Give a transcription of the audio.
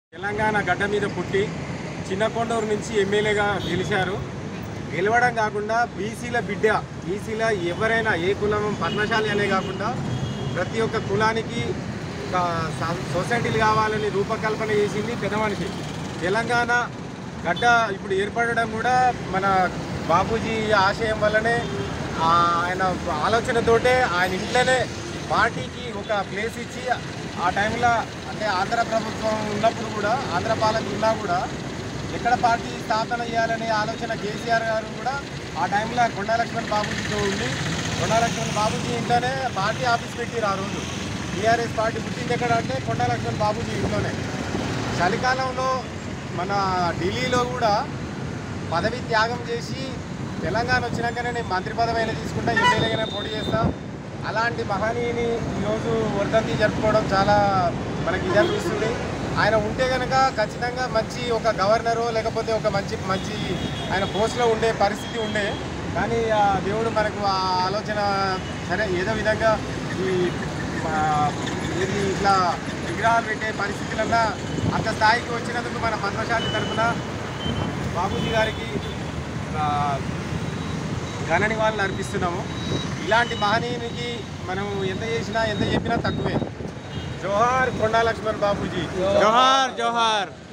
తెలంగాణ గడ్డ మీద పుట్టి చిన్నకొండూరు నుంచి ఎమ్మెల్యేగా గెలిచారు. గెలవడం కాకుండా బీసీల బిడ్డ, బీసీల ఎవరైనా ఏ కులం పద్మశాలి అనే కాకుండా ప్రతి ఒక్క కులానికి సొసైటీలు కావాలని రూపకల్పన చేసింది పెద్ద మనిషి. తెలంగాణ గడ్డ ఇప్పుడు ఏర్పడడం కూడా మన బాపూజీ ఆశయం వల్లనే, ఆయన ఆలోచనతోటే ఆయన ఇంట్లోనే పార్టీకి ఒక ప్లేస్ ఇచ్చి ఆ టైంలో అంటే ఆంధ్ర ప్రభుత్వం ఉన్నప్పుడు కూడా, ఆంధ్ర పాలన ఉన్నా కూడా ఎక్కడ పార్టీ స్థాపన చేయాలనే ఆలోచన కేసీఆర్ గారు కూడా ఆ టైంలో కొండా లక్ష్మణ్ బాబూజీతో ఉండి, కొండా లక్ష్మణ్ బాబూజీ ఇంట్లోనే పార్టీ ఆఫీస్ పెట్టిరు. ఆ రోజు టీఆర్ఎస్ పార్టీ పుట్టింది ఎక్కడ అంటే కొండా లక్ష్మణ్ బాబూజీ ఇంట్లోనే. చలికాలంలో మన ఢిల్లీలో కూడా పదవి త్యాగం చేసి తెలంగాణ వచ్చినాకనే నేను మంత్రి పదవి అయినా తీసుకుంటా, ఎమ్మెల్యేగానే పోటీ చేస్తా, అలాంటి మహనీయుని ఈరోజు వర్ధంతి జరుపుకోవడం చాలా మనకి ఇది అనిపిస్తుంది. ఆయన ఉంటే కనుక ఖచ్చితంగా మంచి ఒక గవర్నరు లేకపోతే ఒక మంచి ఆయన పోస్ట్లో ఉండే పరిస్థితి ఉండే. కానీ ఆ దేవుడు మనకు ఆ ఆలోచన సరే ఏదో విధంగా ఇది ఇట్లా విగ్రహాలు పెట్టే పరిస్థితులన్నా అంత స్థాయికి వచ్చినందుకు మన పద్మశాలి తరఫున బాపూజీ గారికి ఘన నివాళులు అర్పిస్తున్నాము. ఇలాంటి మహనీయునికి మనం ఎంత చేసినా ఎంత చెప్పినా తక్కువే. జోహార్ కొండా లక్ష్మణ్ బాపూజీ, జోహార్ జోహార్.